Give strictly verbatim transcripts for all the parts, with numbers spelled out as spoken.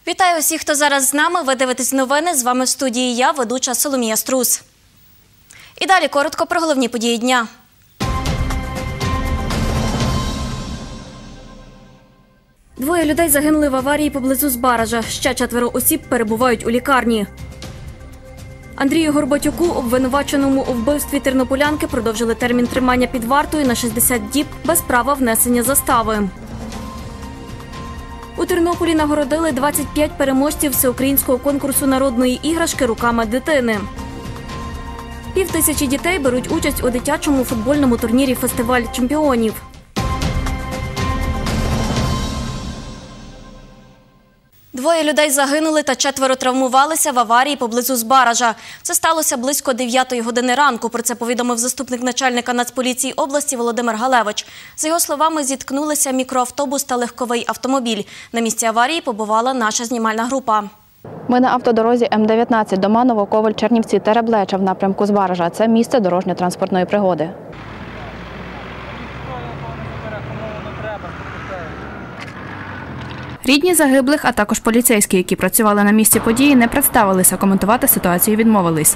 Вітаю усіх, хто зараз з нами. Ви дивитесь новини. З вами в студії я, ведуча Соломія Струс. І далі коротко про головні події дня. Двоє людей загинули в аварії поблизу Збаража. Ще четверо осіб перебувають у лікарні. Андрію Горбатюку, обвинуваченому у вбивстві тернополянки, продовжили термін тримання під вартою на шістдесят діб без права внесення застави. У Тернополі нагородили двадцять п'ять переможців всеукраїнського конкурсу народної іграшки «Руками дитини». Півтисячі дітей беруть участь у дитячому футбольному турнірі «Фестиваль чемпіонів». Двоє людей загинули та четверо травмувалися в аварії поблизу Збаража. Це сталося близько дев'ятої години ранку. Про це повідомив заступник начальника Нацполіції області Володимир Галевич. За його словами, зіткнулися мікроавтобус та легковий автомобіль. На місці аварії побувала наша знімальна група. Ми на автодорозі М дев'ятнадцять Доманово, Коваль, Чернівці, Тереблеча в напрямку Збаража. Це місце дорожньо-транспортної пригоди. Рідні загиблих, а також поліцейські, які працювали на місці події, не представилися, коментувати ситуацію відмовились.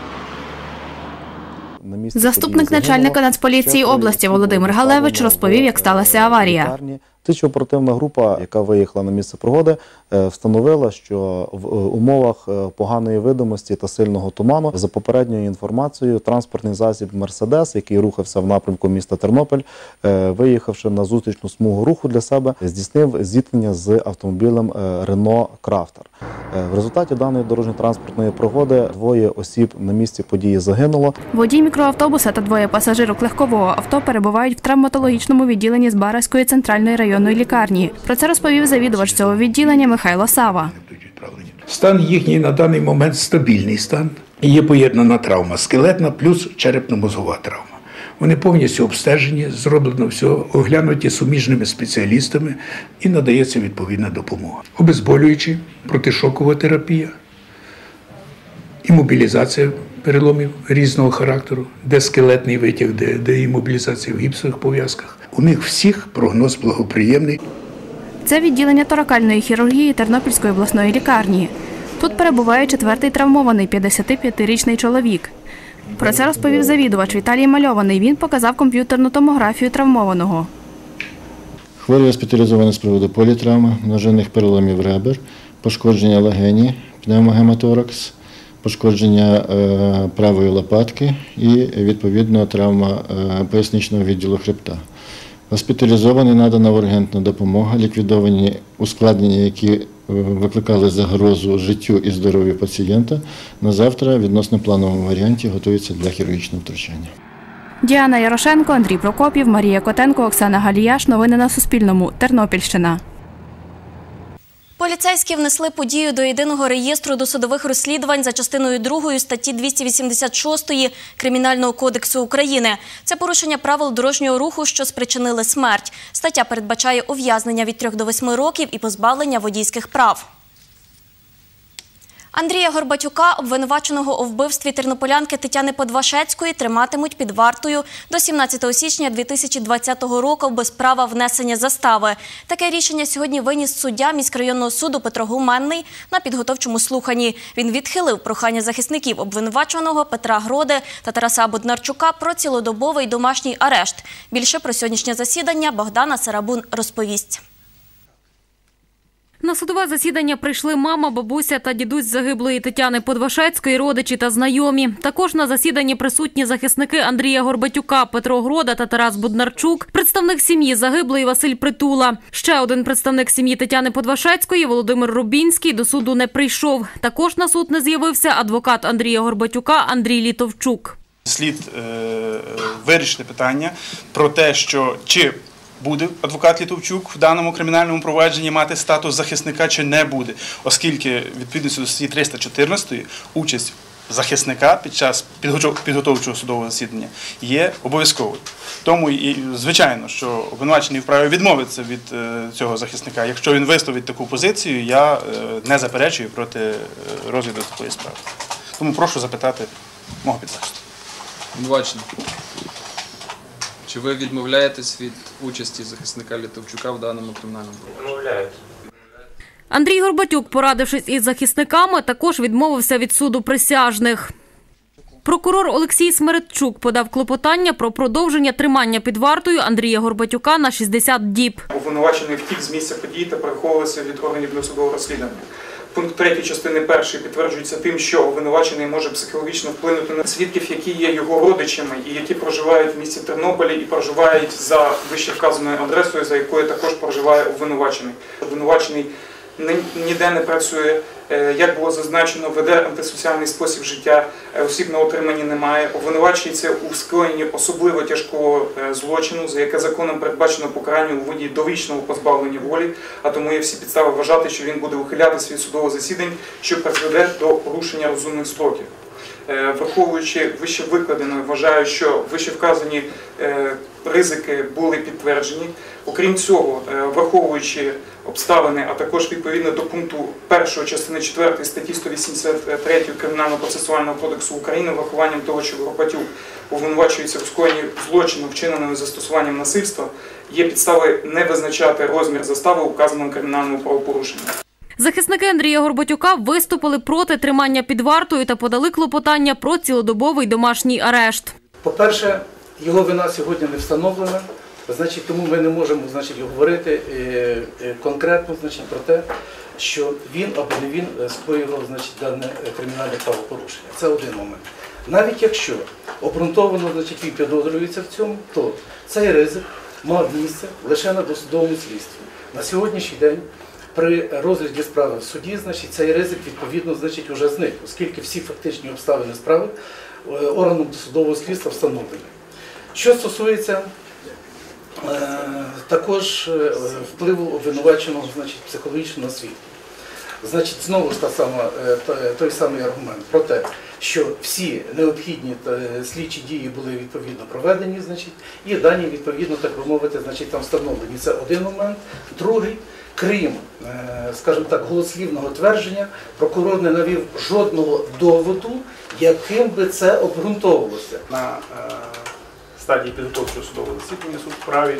Заступник начальника Нацполіції області Володимир Галевич розповів, як сталася аварія. Слідчо-оперативна група, яка виїхала на місце пригоди, встановила, що в умовах поганої видимості та сильного туману, за попередньою інформацією, транспортний засіб «Мерседес», який рухався в напрямку міста Тернопіль, виїхавши на зустрічну смугу руху для себе, здійснив зіткнення з автомобілем «Рено Крафтер». В результаті даної дорожньо-транспортної пригоди двоє осіб на місці події загинуло. Водій мікроавтобуса та двоє пасажирок легкового авто перебувають в травматологічному відділенні Збаразької центральної районної лікарні. Про це розповів завідувач цього відділення Михайло Сава. Стан їхній на даний момент стабільний стан. Є поєднана травма скелетна плюс черепно-мозгова травма. Вони повністю обстежені, зроблено все, оглянуті суміжними спеціалістами і надається відповідна допомога. Обезболюючі, протишокова терапія, імобілізація переломів різного характеру, де скелетний витяг, де, де імобілізація в гіпсових пов'язках. У них всіх прогноз благоприємний. Це відділення торакальної хірургії Тернопільської обласної лікарні. Тут перебуває четвертий травмований п'ятдесятип'ятирічний чоловік. Про це розповів завідувач Віталій Мальований. Він показав комп'ютерну томографію травмованого. Хворий госпіталізований з приводу політравми, множинних переломів ребер, пошкодження легені, пневмогематоракс, пошкодження е, правої лопатки і, відповідно, травма е, поясничного відділу хребта. Госпіталізований, надана ургентна допомога, ліквідовані ускладнення, які викликали загрозу життю і здоров'ю пацієнта. На завтра, відносно плановому варіанті, готується для хірургічного втручання. Діана Ярошенко, Андрій Прокопів, Марія Котенко, Оксана Галіяш. Новини на Суспільному. Тернопільщина. Поліцейські внесли подію до єдиного реєстру досудових розслідувань за частиною другої статті двісті вісімдесят шість Кримінального кодексу України. Це порушення правил дорожнього руху, що спричинили смерть. Стаття передбачає ув'язнення від трьох до восьми років і позбавлення водійських прав. Андрія Горбатюка, обвинуваченого у вбивстві тернополянки Тетяни Подвашецької, триматимуть під вартою до сімнадцятого січня дві тисячі двадцятого року без права внесення застави. Таке рішення сьогодні виніс суддя міськрайонного суду Петро Гуменний на підготовчому слуханні. Він відхилив прохання захисників обвинуваченого Петра Гроди та Тараса Боднарчука про цілодобовий домашній арешт. Більше про сьогоднішнє засідання Богдана Сарабун розповість. На судове засідання прийшли мама, бабуся та дідусь загиблої Тетяни Подвашецької, родичі та знайомі. Також на засіданні присутні захисники Андрія Горбатюка, Петро Грода та Тарас Боднарчук, представник сім'ї загиблої Василь Притула. Ще один представник сім'ї Тетяни Подвашецької, Володимир Рубінський, до суду не прийшов. Також на суд не з'явився адвокат Андрія Горбатюка Андрій Літовчук. Слід е, вирішити питання про те, що чи буде адвокат Літовчук в даному кримінальному провадженні мати статус захисника чи не буде, оскільки відповідно до статті триста чотирнадцять участь захисника під час підготовчого судового засідання є обов'язковою. Тому, і, звичайно, що обвинувачений вправі відмовитися від е, цього захисника. Якщо він висловить таку позицію, я е, не заперечую проти е, розгляду такої справи. Тому прошу запитати мого підзахисту. Обвинувачений. Чи ви відмовляєтесь від участі захисника Літовчука в даному кримінальному провадженні? Відмовляюсь. Андрій Горбатюк, порадившись із захисниками, також відмовився від суду присяжних. Прокурор Олексій Смердчук подав клопотання про продовження тримання під вартою Андрія Горбатюка на шістдесят діб. Обвинувачений втік з місця події та переховувався від органів досудового розслідування. Пункт третій частини першої підтверджується тим, що обвинувачений може психологічно вплинути на свідків, які є його родичами і які проживають в місті Тернополі і проживають за вище вказаною адресою, за якою також проживає обвинувачений. Обвинувачений ніде не працює, як було зазначено, веде антисоціальний спосіб життя, осіб на утриманні немає. Обвинувачується у скоєнні особливо тяжкого злочину, за яке законом передбачено покарання у виді довічного позбавлення волі, а тому є всі підстави вважати, що він буде ухилятися від судового засідань, що призведе до порушення розумних строків. Враховуючи вище викладене, вважаю, що вище вказані ризики були підтверджені. Окрім цього, враховуючи обставини, а також відповідно до пункту першої частини четвертої статті сто вісімдесят три Кримінального процесуального кодексу України, врахуванням того, що Горбатюк обвинувачується у скоєнні злочину, вчиненого застосуванням насильства, є підстави не визначати розмір застави у вказаному кримінальному правопорушенні. Захисники Андрія Горбатюка виступили проти тримання під вартою та подали клопотання про цілодобовий домашній арешт. По-перше, його вина сьогодні не встановлена, значить, тому ми не можемо, значить, говорити конкретно, значить, про те, що він або не він скоїв, значить, дане кримінальне правопорушення. Це один момент. Навіть якщо обґрунтовано, значить, він підозрюється в цьому, то цей ризик мав місце лише на досудовому слідстві. На сьогоднішній день при розгляді справи в суді, значить, цей ризик, відповідно, значить, уже зник, оскільки всі фактичні обставини справи органом досудового слідства встановлені. Що стосується е, також е, впливу обвинуваченого, значить, психологічно на свідків. Значить, знову ж та сама, е, той самий аргумент про те, що всі необхідні е, слідчі дії були відповідно проведені, значить, і дані відповідно, так би мовити, значить, там встановлені. Це один момент. Другий, крім, е, скажімо так, голослівного твердження, прокурор не навів жодного доводу, яким би це обґрунтовувалося. На е, стадії підготовчого судового засідання суд вправі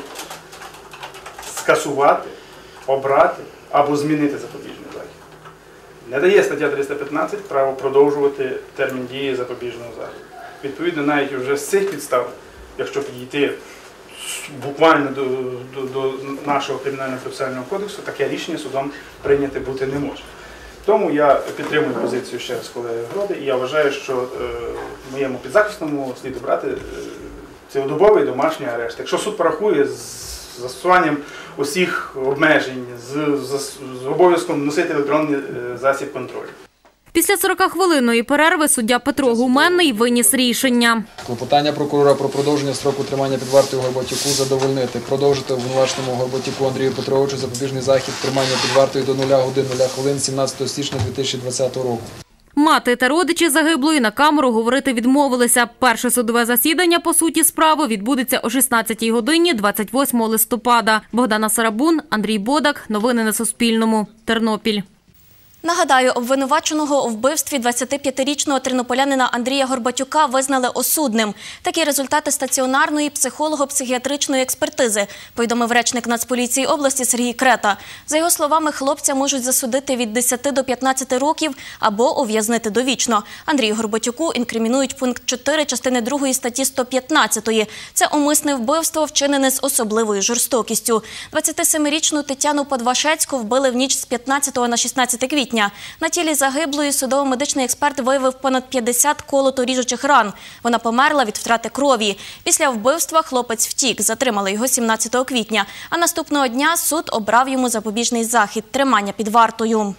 скасувати, обрати або змінити запобіжний захід. Не дає стаття триста п'ятнадцять право продовжувати термін дії запобіжного заходу. Відповідно, навіть вже з цих підстав, якщо підійти буквально до, до, до нашого кримінального процесуального кодексу, таке рішення судом прийняти бути не може. Тому я підтримую позицію ще раз колеги Гроди, і я вважаю, що е, моєму підзахисному слід обрати е, цілодобовий домашній арешт. Якщо суд порахує з застосуванням усіх обмежень, з, з, з обов'язком носити електронний е, засіб контролю. Після сорокахвилинної перерви суддя Петро Гуменний виніс рішення. Клопотання прокурора про продовження строку тримання під вартою Горбатюку задовольнити. Продовжити обвинуваченому Горбатюку Андрію Петровичу запобіжний захід тримання під вартою до нуля годин нуля хвилин сімнадцятого січня дві тисячі двадцятого року. Мати та родичі загиблої на камеру говорити відмовилися. Перше судове засідання по суті справи відбудеться о шістнадцятій годині двадцять восьмого листопада. Богдана Сарабун, Андрій Бодак. Новини на Суспільному. Тернопіль. Нагадаю, обвинуваченого у вбивстві двадцятип'ятирічного тернополянина Андрія Горбатюка визнали осудним. Такі результати стаціонарної психолого-психіатричної експертизи, повідомив речник Нацполіції області Сергій Крета. За його словами, хлопця можуть засудити від десяти до п'ятнадцяти років або ув'язнити довічно. Андрію Горбатюку інкримінують пункт чотири частини другої статті сто п'ятнадцять. Це умисне вбивство, вчинене з особливою жорстокістю. двадцятисемирічну Тетяну Подвашецьку вбили в ніч з п'ятнадцятого на шістнадцяте квітня. На тілі загиблої судово-медичний експерт виявив понад п'ятдесят колото-ріжучих ран. Вона померла від втрати крові. Після вбивства хлопець втік, затримали його сімнадцятого квітня. А наступного дня суд обрав йому запобіжний захід – тримання під вартою.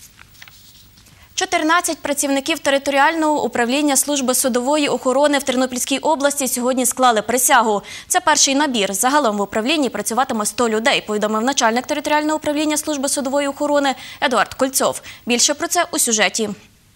чотирнадцять працівників територіального управління служби судової охорони в Тернопільській області сьогодні склали присягу. Це перший набір. Загалом в управлінні працюватиме сто людей, повідомив начальник територіального управління служби судової охорони Едуард Кольцов. Більше про це у сюжеті.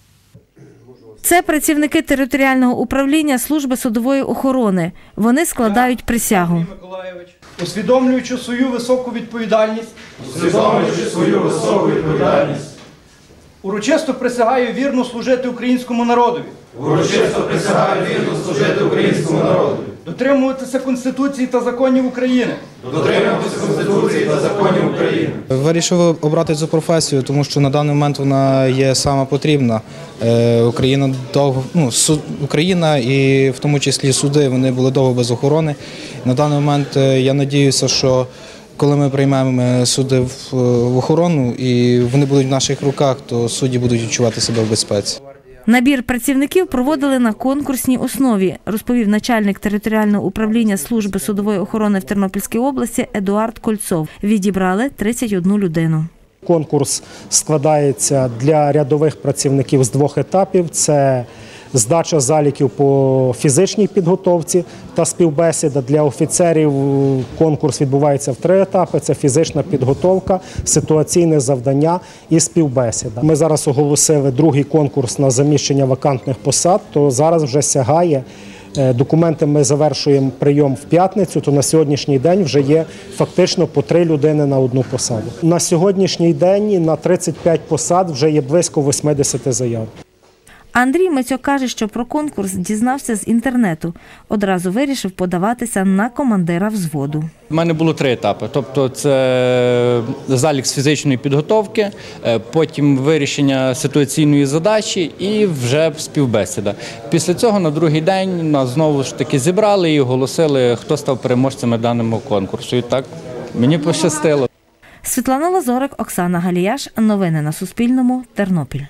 Це працівники територіального управління служби судової охорони. Вони складають присягу. Усвідомлюючи свою високу відповідальність, усвідомлюючи свою високу відповідальність, урочисто присягаю вірно служити українському народові. Урочисто присягаю вірно служити українському народу. дотримуватися Конституції та законів України. Дотримуватися Конституції та законів України. Вирішив обрати цю професію, тому що на даний момент вона є сама потрібна. Україна довго, ну, суд, Україна і в тому числі суди, вони були довго без охорони. На даний момент я сподіваюся, що коли ми приймемо суди в охорону і вони будуть в наших руках, то судді будуть відчувати себе в безпеці. Набір працівників проводили на конкурсній основі, розповів начальник територіального управління служби судової охорони в Тернопільській області Едуард Кольцов. Відібрали тридцять одну людину. Конкурс складається для рядових працівників з двох етапів. Це здача заліків по фізичній підготовці та співбесіда. Для офіцерів конкурс відбувається в три етапи. Це фізична підготовка, ситуаційне завдання і співбесіда. Ми зараз оголосили другий конкурс на заміщення вакантних посад, то зараз вже сягає. Документи ми завершуємо прийом в п'ятницю, то на сьогоднішній день вже є фактично по три людини на одну посаду. На сьогоднішній день на тридцять п'ять посад вже є близько вісімдесят заяв. Андрій Мацьок каже, що про конкурс дізнався з інтернету. Одразу вирішив подаватися на командира взводу. У мене було три етапи. Тобто це залік з фізичної підготовки, потім вирішення ситуаційної задачі і вже співбесіда. Після цього на другий день нас знову ж таки зібрали і оголосили, хто став переможцями даного конкурсу. І так мені пощастило. Світлана Лазорик, Оксана Галіяш. Новини на Суспільному. Тернопіль.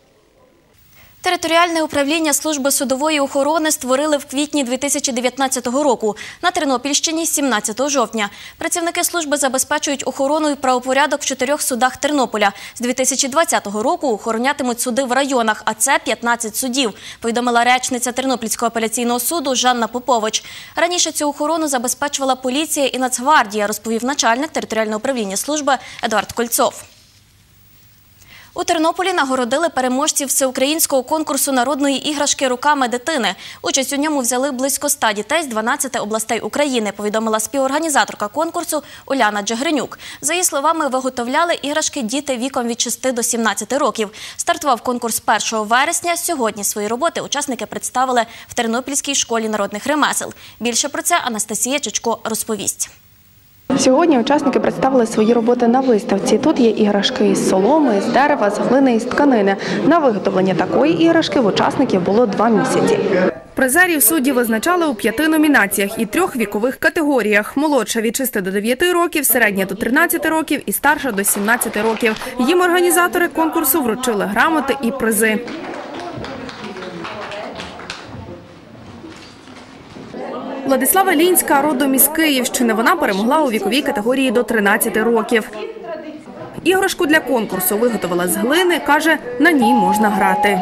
Територіальне управління служби судової охорони створили в квітні дві тисячі дев'ятнадцятого року. На Тернопільщині – сімнадцятого жовтня. Працівники служби забезпечують охорону і правопорядок в чотирьох судах Тернополя. З дві тисячі двадцятого року охоронятимуть суди в районах, а це п'ятнадцять судів, повідомила речниця Тернопільського апеляційного суду Жанна Попович. Раніше цю охорону забезпечувала поліція і Нацгвардія, розповів начальник територіального управління служби Едуард Кольцов. У Тернополі нагородили переможців всеукраїнського конкурсу народної іграшки «Руками дитини». Участь у ньому взяли близько ста дітей з дванадцяти областей України, повідомила співорганізаторка конкурсу Уляна Джагринюк. За її словами, виготовляли іграшки діти віком від шести до сімнадцяти років. Стартував конкурс першого вересня. Сьогодні свої роботи учасники представили в Тернопільській школі народних ремесел. Більше про це Анастасія Чучко розповість. Сьогодні учасники представили свої роботи на виставці. Тут є іграшки із соломи, з дерева, з глини і з тканини. На виготовлення такої іграшки в учасників було два місяці. Призерів судді визначали у п'яти номінаціях і трьох вікових категоріях. Молодша від шести до дев'яти років, середня до тринадцяти років і старша до сімнадцяти років. Їм організатори конкурсу вручили грамоти і призи. Владислава Лінська родом із Київщини. Вона перемогла у віковій категорії до тринадцяти років. Іграшку для конкурсу виготовила з глини, каже, на ній можна грати.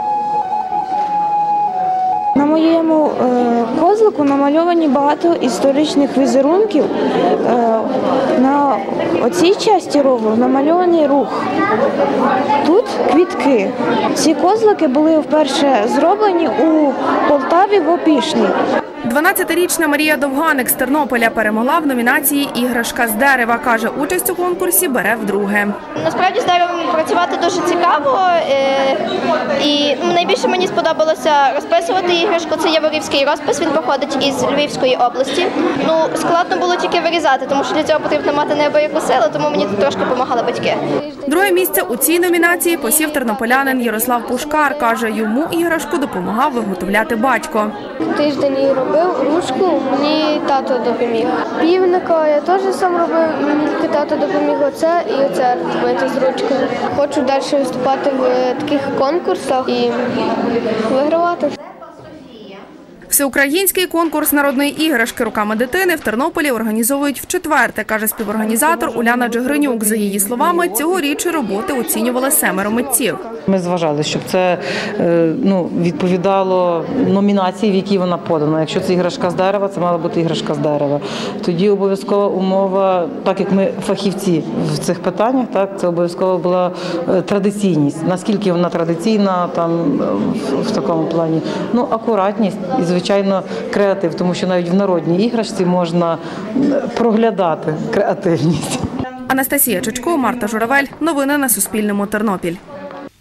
На моєму е, козлику намальовані багато історичних візерунків. Е, на оцій часті рову намальований рух. Тут квітки. Ці козлики були вперше зроблені у Полтаві в Опішні. дванадцятирічна Марія Довганик з Тернополя перемогла в номінації «Іграшка з дерева». Каже, участь у конкурсі бере вдруге. Насправді з деревом працювати дуже цікаво. І найбільше мені сподобалося розписувати іграшку. Це яворівський розпис, він походить із Львівської області. Ну, складно було тільки вирізати, тому що для цього потрібно мати неабияку силу, тому мені тут трошки допомагали батьки. Друге місце у цій номінації посів тернополянин Ярослав Пушкар. Каже, йому іграшку допомагав виготовляти батько. Тиждень її робив, ручку мені тато допоміг. Півника я теж сам робив, і мені тільки тато допоміг оце і оце робити з ручкою. Хочу далі виступати в таких конкурсах і вигравати. Всеукраїнський конкурс народної іграшки «Руками дитини» в Тернополі організовують вчетверте, каже співорганізатор Уляна Джагринюк. За її словами, цьогоріч роботи оцінювали семеро митців. Ми зважали, щоб це ну, відповідало номінації, в якій вона подана. Якщо це іграшка з дерева, це мала бути іграшка з дерева. Тоді обов'язкова умова, так як ми фахівці в цих питаннях, так, це обов'язково була традиційність. Наскільки вона традиційна там, в такому плані? Ну, акуратність і, звичайно, креатив, тому що навіть в народній іграшці можна проглядати креативність. Анастасія Чучко, Марта Журавель. Новини на Суспільному. Тернопіль.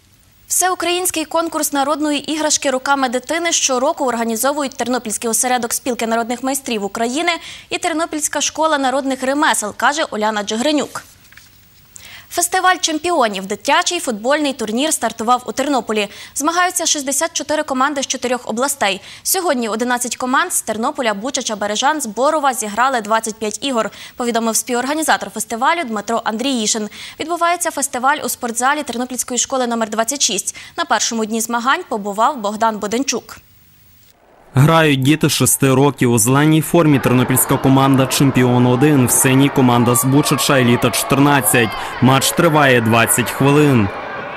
Всеукраїнський конкурс народної іграшки руками дитини щороку організовують Тернопільський осередок спілки народних майстрів України і Тернопільська школа народних ремесел, каже Оляна Джигренюк. Фестиваль чемпіонів – дитячий футбольний турнір стартував у Тернополі. Змагаються шістдесят чотири команди з чотирьох областей. Сьогодні одинадцять команд з Тернополя, Бучача, Бережан, Зборова зіграли двадцять п'ять ігор, повідомив співорганізатор фестивалю Дмитро Андріїшин. Відбувається фестиваль у спортзалі Тернопільської школи номер двадцять шість. На першому дні змагань побував Богдан Буденчук. Грають діти шести років. У зеленій формі тернопільська команда «Чемпіон один», в синій команда з Бучача «Еліта чотирнадцять». Матч триває двадцять хвилин.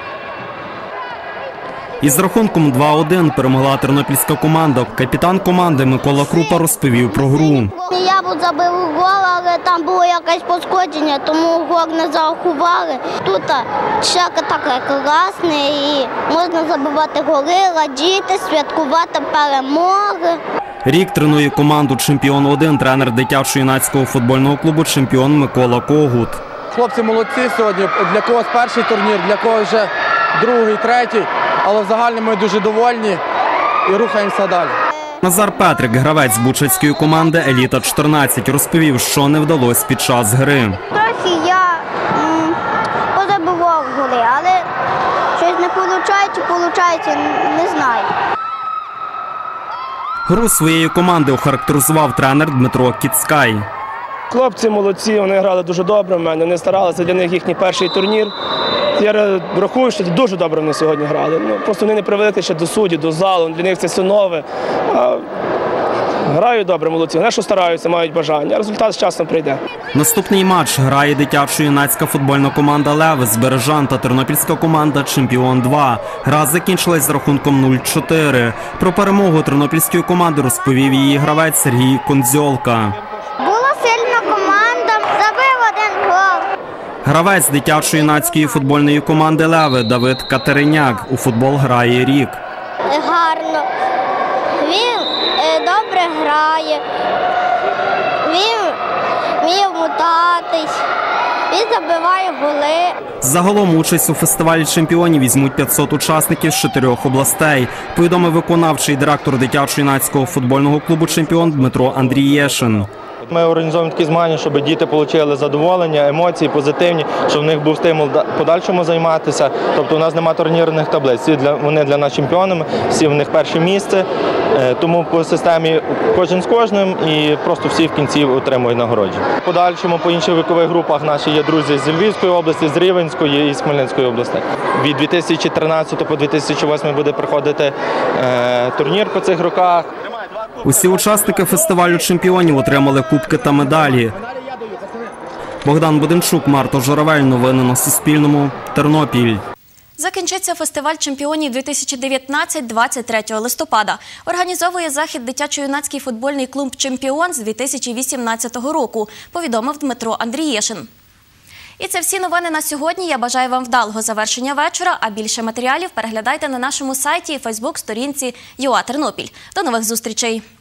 Із рахунком два один перемогла тернопільська команда. Капітан команди Микола Крупа розповів про гру. Я б забив гол, але там було якесь пошкодження, тому гол не зарахували. Тут шака така класна і можна забивати голи, радіти, святкувати перемоги. Рік тренує команду «Чемпіон один» тренер дитячо-юнацького футбольного клубу «Чемпіон» Микола Когут. Хлопці молодці сьогодні. Для когось перший турнір, для когось вже другий, третій. Але в загальному ми дуже довольні і рухаємося далі. Назар Петрик, гравець бучацької команди «Еліта чотирнадцять», розповів, що не вдалося під час гри. Трохи я м, позабував голи, але щось не виходить, виходить, не знаю. Гру своєї команди охарактеризував тренер Дмитро Кіцкай. Хлопці молодці, вони грали дуже добре в мене, вони старалися, для них їхній перший турнір. Я рахую, що дуже добре вони сьогодні грали. Ну, просто вони не привикли ще до суддів, до залу, для них це все нове. А грають добре, молодці. Вони що стараються, мають бажання, а результат з часом прийде. Наступний матч грає дитячо-юнацька футбольна команда «Леви» з Бережан та тернопільська команда «Чемпіон два». Гра закінчилась з рахунком нуль чотири. Про перемогу тернопільської команди розповів її гравець Сергій Кондзьолка. Була сильна команда, забив один гол. Гравець дитячо-юнацької футбольної команди «Леви» Давид Катериняк у футбол грає рік. Гарно. Він е, добре грає, він вміє мотатись, він забиває голи. Загалом участь у фестивалі чемпіонів візьмуть п'ятсот учасників з чотирьох областей, повідомив виконавчий директор дитячо-юнацького футбольного клубу «Чемпіон» Дмитро Андрієшин. Ми організовуємо такі змагання, щоб діти отримали задоволення, емоції позитивні, щоб в них був стимул подальшому займатися. Тобто у нас немає турнірних таблиць, всі для, вони для нас чемпіонами, всі в них перше місце. Тому по системі кожен з кожним і просто всі в кінці отримують нагородження. В подальшому по інших вікових групах наші є друзі з Львівської області, з Рівненської і з Хмельницької областей. Від дві тисячі тринадцятого по дві тисячі восьмий буде проходити е, турнір по цих роках. Усі учасники фестивалю чемпіонів отримали кубки та медалі. Богдан Буденчук, Марта Журавель. Новини на Суспільному. Тернопіль. Закінчиться фестиваль чемпіонів дві тисячі дев'ятнадцять двадцять третього листопада. Організовує захід дитячо-юнацький футбольний клуб «Чемпіон» з дві тисячі вісімнадцятого року, повідомив Дмитро Андрієшин. І це всі новини на сьогодні. Я бажаю вам вдалого завершення вечора, а більше матеріалів переглядайте на нашому сайті і фейсбук-сторінці ЮА Тернопіль. До нових зустрічей!